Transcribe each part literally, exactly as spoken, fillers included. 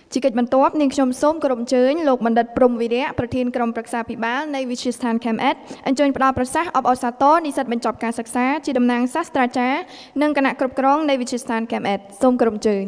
Chỉ cách bắn tốp nên trong xóm có động chơi lục mình đặt prom vì đấyประธานกรมปรึกษาพิบาลในวิชาสถานแคมเอสอันเชิญประดาประสาอบอสาโตนิสัตบรรจบการศึกษาจีดำนางศาสตราจารย์นึ่งคณะกรบกรองในวิชาสถานแคมเอสส้มกรมเชิญ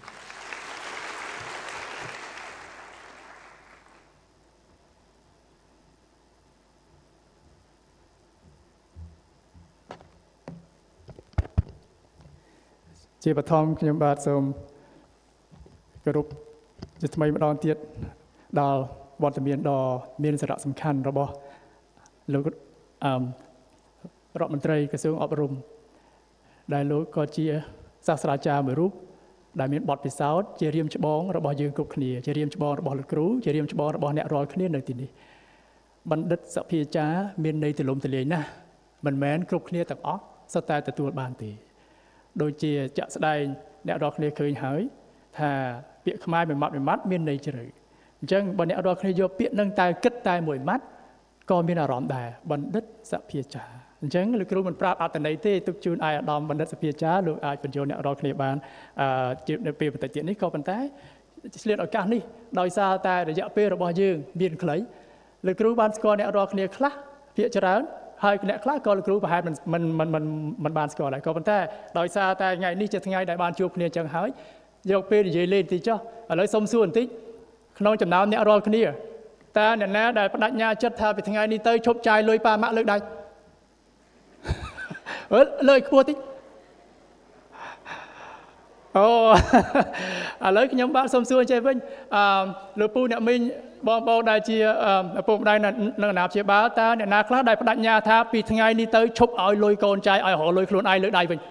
ជាបឋមខ្ញុំបាទសូមគោរពជាថ្មីម្ដងទៀតដល់វត្តមានដ៏មានសារៈសំខាន់របស់លោកអឺរដ្ឋមន្ត្រីក្រសួងអប់រំដែលលោកក៏ជាសាស្ត្រាចារ្យមួយរូបដែលមានបទពិសោធន៍ជារៀមច្បងរបស់យើងគ្រប់គ្នាជារៀមច្បងរបស់លោកគ្រូជារៀមច្បងរបស់អ្នករាល់គ្នានៅទីនេះបណ្ឌិតសភាចារ្យមានន័យទូលំទូលាយណាស់មិនមែនគ្រប់គ្នាទាំងអស់សុទ្ធតែទទួលបានទេដូចជាចាក់ស្ដែងអ្នករាល់គ្នាឃើញហើយថាពាក្យខ្មែរមួយម៉ាត់មួយម៉ាត់មានន័យជ្រៅអញ្ចឹងបើអ្នករាល់គ្នាយកពាក្យនឹងតែគិតតែមួយម៉ាត់ក៏មានអារម្មណ៍ដែរបណ្ឌិតសភាចារ្យអញ្ចឹងលោកគ្រូមិនប្រាប់អត្ថន័យទេទុកជូនអាយអាដាមបណ្ឌិតសភាចារ្យលោកអាចបញ្យល់អ្នករាល់គ្នាបានអឺនៅពេលបន្តិចទៀតនេះក៏ប៉ុន្តែឆ្លៀតឱកាសនេះដោយសារតែរយៈពេលរបស់យើងមានខ្លីលោកគ្រូបានស្គាល់អ្នករាល់គ្នាខ្លះភាគច្រើនហើយអ្នកខ្លះក៏លោកគ្រូប្រហែលមិនមិនមិនមិនបានស្គាល់ដែរក៏ប៉ុន្តែដោយសារតែថ្ងៃនេះជាថ្ងៃដែលបានជួបគ្នាអញ្ចឹងហើយយកពេលនិយាយលេងតិចចុះឥឡូវសុំសួរបន្តិចក្នុងចំណោមអ្នករាល់គ្នាតើអ្នកណាដែលបដិញ្ញាចិត្តថាពីថ្ងៃនេះទៅឈប់ចាយលុយប៉ាម៉ាក់លើកដៃអឺលើកខ្ពស់តិចអូឥឡូវខ្ញុំបាទសុំសួរចេះវិញអឺលោកពូអ្នកមីងបងប្អូនដែលជាឪពុកម្ដាយនៅអាណាព្យាបាលតើអ្នកណាខ្លះដែលបដិញ្ញាថាពីថ្ងៃនេះទៅឈប់ឲ្យលុយកូនចាយឲ្យរកលុយខ្លួនឯងលើកដៃវិញ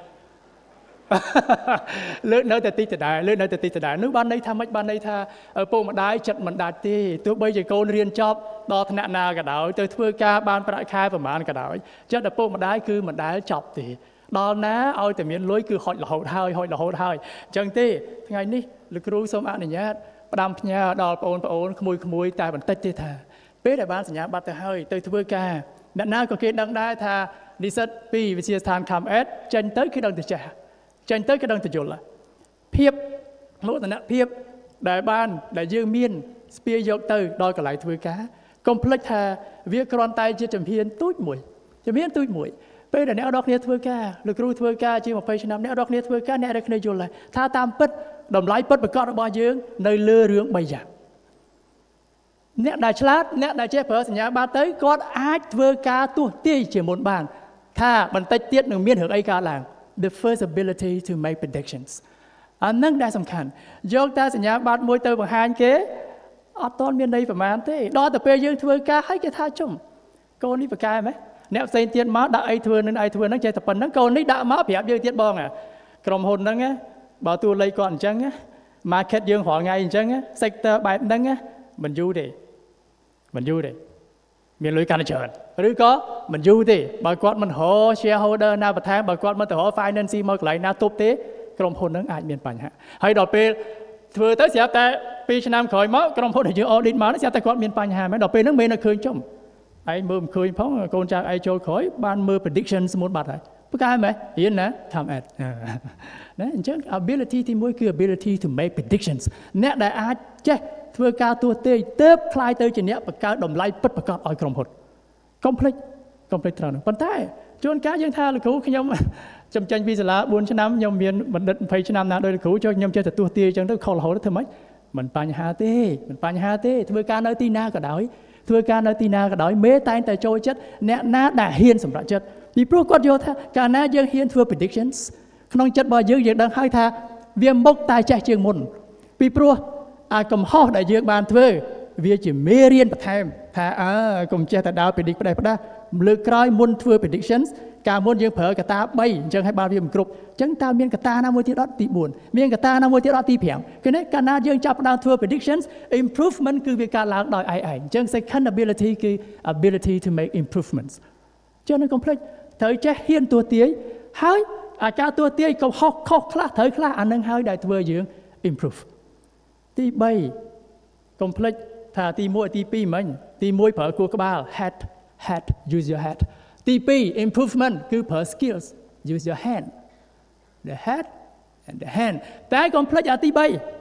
លើកនៅតែតិចដដែលលើកនៅតែតិចដដែលនោះបានន័យថាម៉េចបានន័យថាឪពុកម្ដាយចិត្តមិនដាច់ទេទោះបីជាកូនរៀនចប់ដល់ថ្នាក់ណាក៏ដោយទៅធ្វើការបានប្រាក់ខែប្រមាណក៏ដោយចិត្តឪពុកម្ដាយគឺមិនដែលចប់ទេដល់ណាឲ្យតែមានលុយគឺហុចរហូតហើយហុចរហូតហើយអញ្ចឹងទេថ្ងៃនេះលោកគ្រូសូមអនុញ្ញាតផ្ដាំផ្ញើដល់បងប្អូនក្មួយក្មួយតែបន្តិចទេថាពេលដែលបានសញ្ញាបត្រទៅហើយទៅធ្វើការអ្នកណាក៏គេដឹងដែរថានិស្សិតពីវិទ្យាស្ថាន ខាំអេត ចេញទៅគេដឹងទៅចេះចេញទៅគេដឹងទៅយល់ភាពមោទនភាពដែលបានដែលយើងមានស្ពាយយកទៅដល់កន្លែងធ្វើការកុំភ្លេចថាវាគ្រាន់តែជាជំហានទូចមួយជំហានទូចមួយពេលដែលអ្នកនរគ្នាធ្វើការលោកគ្រូធ្វើការជាម្ភៃឆ្នាំអ្នកនរគ្នាធ្វើការអ្នកនរគ្នាយល់ថាតាមពិតតម្លៃពិតប្រាកដរបស់យើងនៅលើរឿងបីយ៉ាងអ្នកដែលឆ្លាតអ្នកដែលចេះប្រើសញ្ញាបត្រទៅគាត់អាចធ្វើការទស្សន៍ទាយជាមុនបានថាបន្តិចទៀតនឹងមានរឿងអីកើតឡើង the first ability to make predictions អានឹងដែលសំខាន់យកតែសញ្ញាបត្រមួយទៅបង្ហាញគេអត់ទាន់មានន័យប្រមាណទេដល់តែពេលយើងធ្វើការហើយគេថាជុំកូននេះប្រកែមែនអ្នកផ្សេងទៀតមកដាក់អីធ្វើនឹងអីធ្វើនឹងចេះតែប៉ុណ្្នឹងកូននេះដាក់មកប្រាប់យើងទៀតបងក្រុមហ៊ុនហ្នឹងបើតួលេខគាត់អញ្ចឹង market យើងរាល់ថ្ងៃអញ្ចឹង sector បែបហ្នឹងមិនយូរទេមិនយូរទេមានលុយកាន់តែច្រើនឬក៏មិនយូរទេបើគាត់មិនរក shareholder ណាបន្ថែមបើគាត់មិនទៅរក finance មកកន្លែងណាទប់ទេក្រុមហ៊ុនហ្នឹងអាចមានបញ្ហាហើយដល់ពេលធ្វើទៅស្រាប់តែពីរឆ្នាំក្រោយមកក្រុមហ៊ុនដែលយើង audit មកស្រាប់តែគាត់មានបញ្ហាមែនដល់ពេលហ្នឹងមានតែឃើញចំឯងមើលមិនឃើញផងកូនចៅឯងចូលក្រោយបានមើល prediction ស្មុតបាត់ហើយប្រកែមែនរៀនណា time at ណាអញ្ចឹង ability ទីមួយគឺ ability to make predictions អ្នកដែលអាចចេះធ្វើការទស្សន៍ទាយទើបខ្លាយទៅជាអ្នកបង្កើតតម្លៃពិតប្រាកដឲ្យក្រុមហ៊ុនកុំភ្លេចកុំភ្លេចត្រូវនោះប៉ុន្តែជួនកាលយើងថាលោកគ្រូខ្ញុំចំចេញពីសាលាបួនឆ្នាំខ្ញុំមានបណ្ឌិតยี่สิบឆ្នាំណាដោយលោកគ្រូចូលខ្ញុំចេះតែទស្សន៍ទាយអញ្ចឹងទៅខុសរហូតធ្វើម៉េចមិនបញ្ហាទេមិនបញ្ហាទេធ្វើការនៅទីណាក៏ដោយធ្វើការនៅទីណាក៏ដោយមេតែងតែចូលចិត្តអ្នកណាដែលហ៊ានសម្រេចចិត្តពីព្រោះគាត់យល់ថាកាលណាយើងហ៊ានធ្វើ predictions ក្នុងចិត្តរបស់យើងយើងដឹងហើយថាវាមុខតែចេះជាងមុនពីព្រោះអាកំហុសដែលយើងបានធ្វើវាជាមេរៀនបន្ថែមថាអើកុំចេះតែដើរ predict ផ្ដេសផ្ដាស់លើកក្រោយមុនធ្វើ predictions កាលមុនយើងប្រើកតាបីអញ្ចឹងឲ្យបានវាមិនគ្រប់អញ្ចឹងតើមានកតាណាមួយទៀតអត់ទីបួនមានកតាណាមួយទៀតអត់ទីប្រាំគឺនេះកាលណាយើងចាប់ផ្ដើមធ្វើ predictions improvement គឺវាកើតឡើងដោយឯងឯងអញ្ចឹង second ability គឺ ability to make improvements ចឹងនឹងកុំភ្លេចត្រូវចេះហ៊ានទស្សន៍ទាយហើយអាការទស្សន៍ទាយកុំហុសខុសខ្លះត្រូវខ្លះអានឹងហើយដែលធ្វើយើង improve ទីបីកុំភ្លេចថាទីមួយទីពីរមិញទីមួយប្រើគួរក្បាល head head use your head ទីពីរ improvement គឺប្រើ skills use your hand the head and the hand តែកុំភ្លេចអាទីបី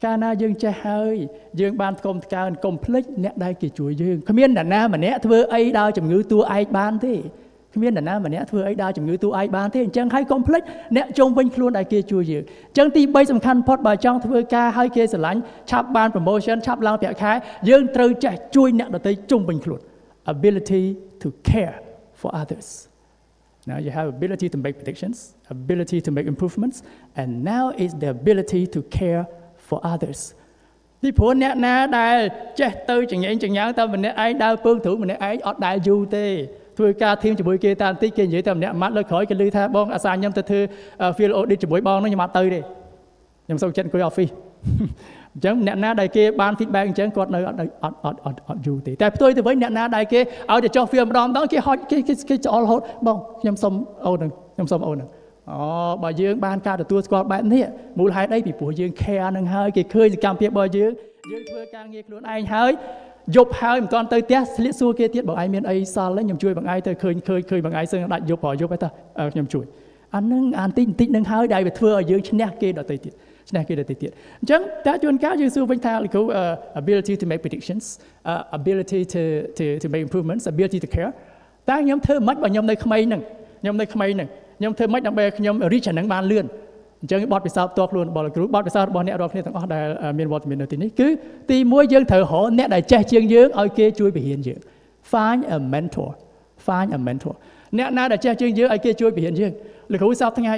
កាលណាយើងចេះហើយយើងបានគុំថ្កើនកុំភ្លេចអ្នកដែលគេជួយយើងគ្មានអ្នកណាម្នាក់ធ្វើអីដល់ជំងឺតួឯកបានទេគ្មានអ្នកណាម្នាក់ធ្វើអីដល់ជំងឺតួឯកបានទេអញ្ចឹងហើយកុំភ្លេចអ្នកជុំវិញខ្លួនដែលគេជួយយើងអញ្ចឹងទី3សំខាន់បំផុតបើចង់ធ្វើការឲ្យគេស្រឡាញ់ឆាប់បាន promotion ឆាប់ឡើងប្រាក់ខែយើងត្រូវចេះជួយអ្នកដទៃជុំវិញខ្លួន ability to care for others now you have ability to make predictions ability to make improvements and now is the ability to care for others ពីព្រោះអ្នកណាដែលចេះទៅចង្អេងចង្ញាងតែម្នាក់ឯងដើរពើងទ្រូងម្នាក់ឯងអត់ដែលយូរទេធ្វើការធីមជាមួយគេតាមតិចគេនិយាយតែម្នាក់ម៉ាត់លើក្រោយគេលឺថាបងអាសាខ្ញុំទៅធ្វើ field audit ជាមួយបងនោះខ្ញុំអត់ទៅទេខ្ញុំសុខចិត្តអង្គុយ office អញ្ចឹងអ្នកណាដែលគេបាន feedback អញ្ចឹងគាត់នៅអត់អត់អត់អត់អត់យូរទេតែផ្ទុយទៅវិញអ្នកណាដែលគេឲ្យទៅចុះ field ម្ដងម្ដងគេហត់គេគេច្អល់រហូតបងខ្ញុំសុំអូននឹងខ្ញុំសុំអូននឹងអូបើយើងបានការទទួលស្គាល់បែបនេះមូលហេតុអីពីព្រោះយើង care នឹងហើយគេឃើញសកម្មភាពរបស់យើងយើងធ្វើការងារខ្លួនឯងហើយយប់ហើយមិនទាន់ទៅផ្ទះស្លៀកសួរគេទៀតបងឯងមានអីសល់ខ្ញុំជួយបងឯងទៅឃើញឃើញឃើញបងឯងសឹងដាច់យប់ប្រយប់ហើយតើខ្ញុំជួយអានឹងអាបន្តិចបន្តិចនឹងហើយដែលវាធ្វើឲ្យយើងឈ្នះគេដទៃទៀតឈ្នះគេដទៃទៀតអញ្ចឹងតើជួនកាលយើងសួរវិញថាលោកគ្រូ ability to make predictions uh, ability to to to make improvements ability to care តើខ្ញុំធ្វើមិនបើខ្ញុំនៅក្មេងហ្នឹងខ្ញុំនៅក្មេងហ្នឹងខ្ញុំធ្វើមិនដើម្បីខ្ញុំ reach អានឹងបានលឿនអញ្ចឹងបទពិសោធន៍ផ្ទាល់ខ្លួនរបស់លោកគ្រូបទពិសោធន៍របស់អ្នករាល់គ្នាទាំងអស់ដែលមានវត្តមាននៅទីនេះគឺទីមួយយើងត្រូវរកអ្នកដែលចេះជាងយើងឲ្យគេជួយបង្រៀនយើង find a mentor find a mentor អ្នកណាដែលចេះជាងយើងឲ្យគេជួយបង្រៀនយើងលោកគ្រូសពថ្ងៃ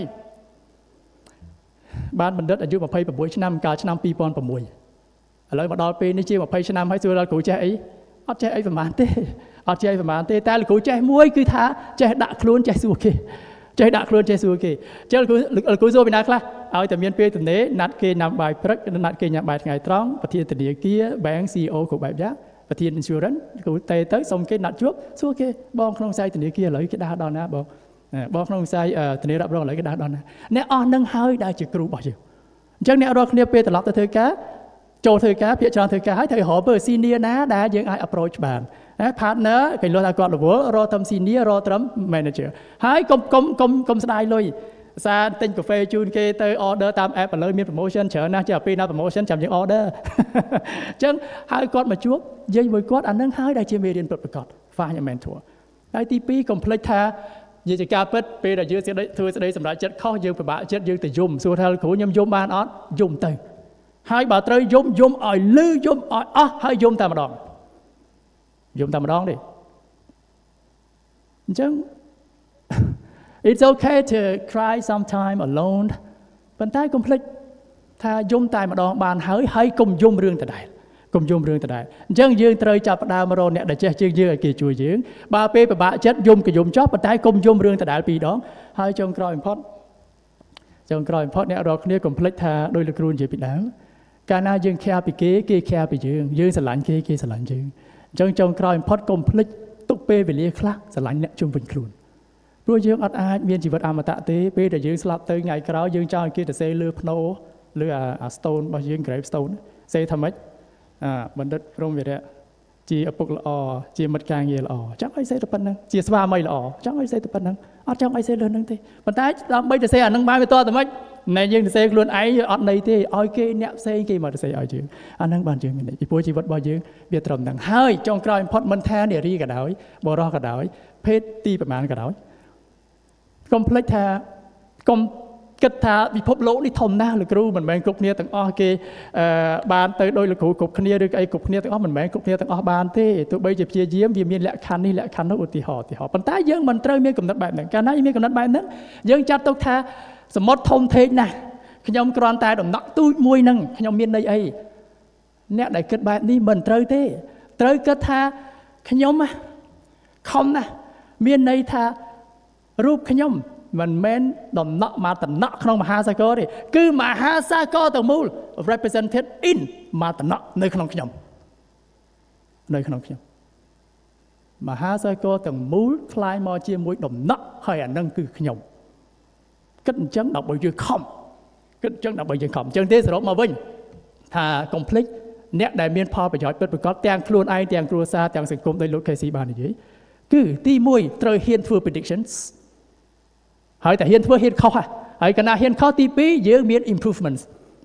បានបណ្ឌិតអាយុยี่สิบหกឆ្នាំកាលឆ្នាំยี่สิบหกឥឡូវមកដល់ពេលនេះជាยี่สิบឆ្នាំហើយសួរដល់គ្រូចេះអីអត់ចេះអីប្រហែលទេអត់ចេះអីប្រហែលទេតែលោកគ្រូចេះមួយគឺថាចេះដាក់ខ្លួនចេះសួរគេចេះដាក់ខ្លួនចេះសួរគេចឹងលោកគ្រូលោកគ្រូសួរពីណាខ្លះឲ្យតែមានពេលទំនេរណាត់គេញ៉ាំបាយព្រឹកណាត់គេញ៉ាំបាយថ្ងៃត្រង់ប្រធានធនាគារ bank ซี อี โอ គ្រប់បែបយ៉ាងប្រធាន insurance គ្រូទៅទៅសុំគេណាត់ជួបសួរគេបងក្នុងខ្សែធនាគារឥឡូវគេដើរដល់ណាបងបងក្នុងខ្សែធនារ៉ាប់រងឥឡូវគេដើរដល់ណាអ្នកអស់នឹងហើយដែលជាគ្រូរបស់យើងអញ្ចឹងអ្នករាល់គ្នាពេលត្រឡប់ទៅធ្វើការចូលធ្វើការភាគច្រើនធ្វើការហើយត្រូវរកបើ senior ណាដែលយើងអាច approach បានណា partner គេលើថាគាត់រវល់រកត្រឹម senior រកត្រឹម manager ហើយកុំកុំកុំកុំស្ដាយលុយសារទិញកាហ្វេជូនគេទៅ order តាម app ឥឡូវមាន promotion ច្រើនណាស់ចេះពេលណា promotion ចាំយើង order អញ្ចឹងហើយគាត់មកជួបនិយាយមួយគាត់អានឹងហើយដែលជាមេរៀនពិតប្រាកដ find a mentor ហើយទីពីរកុំភ្លេចថានិយាយជាការពិតពេលដែលយើងធ្វើស្ដីសម្រាប់ចិត្តខុសយើងពិបាកចិត្តយើងទៅយំសួរថាគ្រូខ្ញុំយំបានអត់យំទៅហើយបើត្រូវយំយំឲ្យលឺយំឲ្យអស់ហើយយំតែម្ដងយំតែម្ដងទេអញ្ចឹង it's okay to cry sometime alone ប៉ុន្តែកុំភ្លេចថាយំតែម្ដងបានហើយហើយកុំយំរឿងដដែលកុំយំរឿងដដែលអញ្ចឹងយើងត្រូវចាប់ផ្ដើមរកអ្នកដែលចេះជាងយើងឲ្យគេជួយយើងបើពេលពិបាកចិត្តយំក៏យំចោះប៉ុន្តែកុំយំរឿងដដែលពីរដងហើយចុងក្រោយបំផុតចុងក្រោយបំផុតអ្នករាល់គ្នាកុំភ្លេចថាដោយលោកគ្រូនិយាយពីដើមកាលណាយើងខែពីគេគេខែពីយើងយើងស្រឡាញ់គេគេស្រឡាញ់យើងអញ្ចឹងចុងក្រោយបំផុតកុំភ្លេចទុកពេលវេលាខ្លះស្រឡាញ់អ្នកជុំវិញខ្លួនព្រោះយើងអត់អាចមានជីវិតអមតៈទេពេលដែលយើងស្លាប់ទៅថ្ងៃក្រោយយើងចង់ឲ្យគេទៅសេលើភ្នោលើអា stone របស់យើង grave stone សេថាម៉េចអាបណ្ឌិតព្រំវីរៈជាឪពុកល្អជាមិត្តការងារល្អចង់ឲ្យសេទៅប៉ុណ្ណឹងជាស្វាមីល្អចង់ឲ្យសេទៅប៉ុណ្ណឹងអត់ចង់ឲ្យសេលើហ្នឹងទេប៉ុន្តែដើម្បីទៅសេអាហ្នឹងបានវាតតែម៉េចណែយើងទៅសេខ្លួនឯងអត់ន័យទេឲ្យគេអ្នកផ្សេងគេមកទៅសេឲ្យយើងអាហ្នឹងបានយើងមានន័យពីព្រោះជីវិតរបស់យើងវាត្រឹមហ្នឹងហើយចុងក្រោយបំផុតមិនថានារីក៏ដោយបរិសុទ្ធក៏ដោយភេទទីប្រមាណក៏ដោយកុំភ្លេចថាកុំគិតថាពិភពលោកនេះធំណាស់លោកគ្រូមិនមែនគ្រប់គ្នាទាំងអស់គេបានទៅដោយលោកគ្រូគ្រប់គ្នាឬអីគ្រប់គ្នាទាំងអស់មិនមែនគ្រប់គ្នាទាំងអស់បានទេទោះបីជាព្យាយាមវាមានលក្ខខណ្ឌនេះលក្ខខណ្ឌនោះឧទាហរណ៍ឧទាហរណ៍ប៉ុន្តែយើងមិនត្រូវមានកំណត់បែបហ្នឹងកាលណាយើងមានកំណត់បែបហ្នឹងយើងចាត់ទុកថាសមុទ្រធំធេងណាស់ខ្ញុំគ្រាន់តែដំណក់ទូចមួយហ្នឹងខ្ញុំមានន័យអីអ្នកដែលគិតបែបនេះមិនត្រូវទេត្រូវគិតថាខ្ញុំខំណាស់មានន័យថារូបខ្ញុំមិនមែនដំណក់មកតំណក់ក្នុងមហាសាគរទេគឺមហាសាគរទាំងមូល represented in មកតំណក់នៅក្នុងខ្ញុំនៅក្នុងខ្ញុំមហាសាគរទាំងមូលคล้ายមកជាមួយដំណក់ហើយអានឹងគឺខ្ញុំគិតអញ្ចឹងដើម្បីយើងខំគិតអញ្ចឹងដើម្បីយើងខំអញ្ចឹងទេសរុបមកវិញថា complete អ្នកដែលមានផលប្រយោជន៍ពិតប្រាកដទាំងខ្លួនឯងទាំងគ្រួសារទាំងសង្គមដោយលោក Casey បាននិយាយគឺទីមួយត្រូវហ៊ានធ្វើ predictionsហើយតែហ៊ានធ្វើហ៊ានខុសហើយកាលណាហ៊ានខុសទីពីរយើងមាន improvements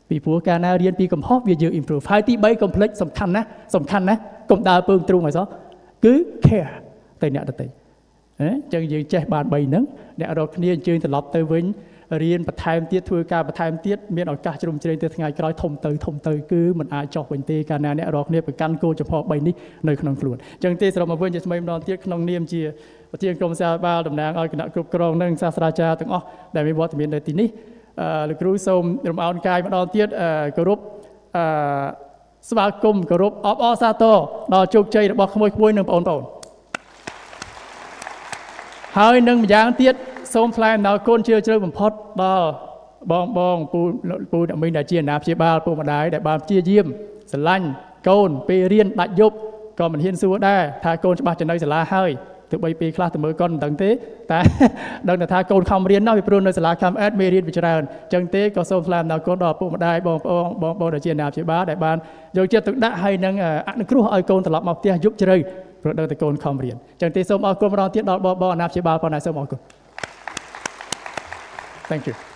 ពីព្រោះការណារៀនពីកំហុសវាយើង improve ហើយទី3 complex សំខាន់ណាស់សំខាន់ណាស់កុំដើរពើងទ្រូងឲ្យសោះគឺ care ទៅអ្នកដទៃអញ្ចឹងយើងចេះបាន3ហ្នឹងអ្នករកគ្នាអញ្ជើញត្រឡប់ទៅវិញរៀនបន្ថែមទៀតធ្វើការបន្ថែមទៀតមានឱកាសជ្រុំជ្រែងទៅថ្ងៃក្រោយធំទៅធំទៅគឺមិនអាចចោះវិញទេកាលណាអ្នករកគ្នាប្រកាន់គោលចំហ3នេះនៅក្នុងខ្លួនអញ្ចឹងទេសរុបមកវិញជាថ្មីម្ដងទៀតក្នុងនាមជាប្រធានក្រុមសាបាលតំណាងឲ្យគណៈគ្រប់គ្រងនិងសាស្ត្រាចារ្យទាំងអស់ដែលមានវត្តមាននៅទីនេះលោកគ្រូសូមរំអោនកាយម្ដងទៀតគោរពស្វាគមន៍គោរពអបអរសាទរដល់ជោគជ័យរបស់ក្មួយៗនិងបងប្អូនហើយនឹងម្យ៉ាងទៀតសូមថ្លែងអំណរគុណជ្រាលជ្រៅបំផុតដល់បងបងពូពូអ្នកមីងដែលជាអាណាព្យាបាលពុកម្ដាយដែលបានព្យាយាមស្រឡាញ់កូនពេលរៀនដាច់យប់ក៏មិនហ៊ានសួរដែរថាកូនច្បាស់ទៅនៅសាលាហើយទោះបីពេលខ្លះទៅមើលកូនមិនដឹងទេតែដឹងថាកូនខំរៀនណាស់ពីព្រោះនៅសាលាខាំអេតមេរៀនវាច្រើនអញ្ចឹងទេក៏សូមថ្លែងអំណរគុណដល់ពុកម្ដាយបងប្អូនបងប្អូនដែលជាអាណាព្យាបាលដែលបានយកចិត្តទុកដាក់ហើយនឹងអនុគ្រោះឲ្យកូនត្រឡប់មកផ្ទះយប់ជ្រៅព្រោះដឹងតែកូនខំរៀនអញ្ចឹងទេសូមអរគុណម្ដងទៀតដល់បងបងអាណាព្យាបាលផងដែរសូមអរគុណ Thank you.